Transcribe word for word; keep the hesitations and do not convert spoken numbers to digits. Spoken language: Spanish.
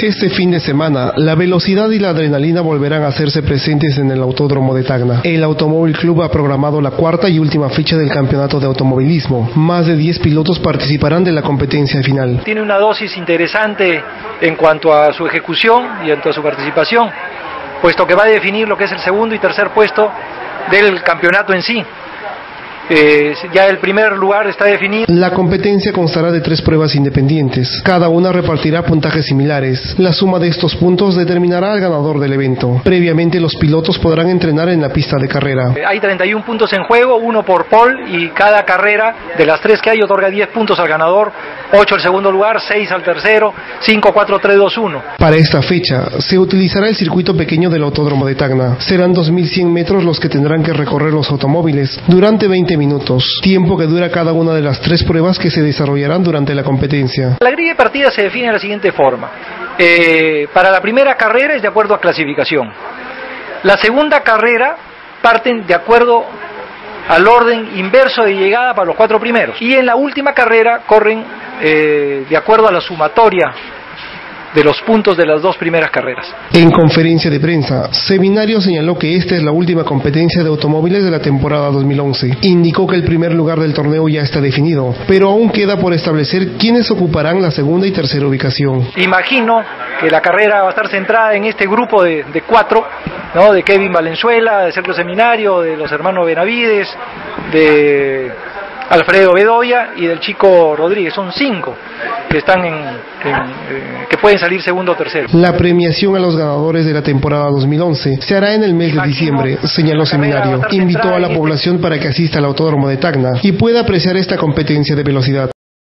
Este fin de semana, la velocidad y la adrenalina volverán a hacerse presentes en el Autódromo de Tacna. El Automóvil Club ha programado la cuarta y última fecha del campeonato de automovilismo. Más de diez pilotos participarán de la competencia final. Tiene una dosis interesante en cuanto a su ejecución y en cuanto a su participación, puesto que va a definir lo que es el segundo y tercer puesto del campeonato en sí. Eh, ya el primer lugar está definido. La competencia constará de tres pruebas independientes. Cada una repartirá puntajes similares. La suma de estos puntos determinará al ganador del evento. Previamente, los pilotos podrán entrenar en la pista de carrera. Eh, hay treinta y un puntos en juego, uno por pole, y cada carrera de las tres que hay otorga diez puntos al ganador, ocho al segundo lugar, seis al tercero, cinco, cuatro, tres, dos, uno. Para esta fecha, se utilizará el circuito pequeño del Autódromo de Tacna. Serán dos mil cien metros los que tendrán que recorrer los automóviles durante veinte minutos, tiempo que dura cada una de las tres pruebas que se desarrollarán durante la competencia. La grilla de partida se define de la siguiente forma. Eh, para la primera carrera es de acuerdo a clasificación. La segunda carrera parten de acuerdo al orden inverso de llegada para los cuatro primeros. Y en la última carrera corren eh, de acuerdo a la sumatoria de los puntos de las dos primeras carreras. En conferencia de prensa, Seminario señaló que esta es la última competencia de automóviles de la temporada dos mil once. Indicó que el primer lugar del torneo ya está definido, pero aún queda por establecer quiénes ocuparán la segunda y tercera ubicación. Imagino que la carrera va a estar centrada en este grupo de, de cuatro, ¿no? De Kevin Valenzuela, de Sergio Seminario, de los hermanos Benavides, de Alfredo Bedoya y del Chico Rodríguez. Son cinco que están en, en eh, que pueden salir segundo o tercero. La premiación a los ganadores de la temporada dos mil once se hará en el mes de diciembre, señaló Seminario. Invitó a la población para que asista al Autódromo de Tacna y pueda apreciar esta competencia de velocidad.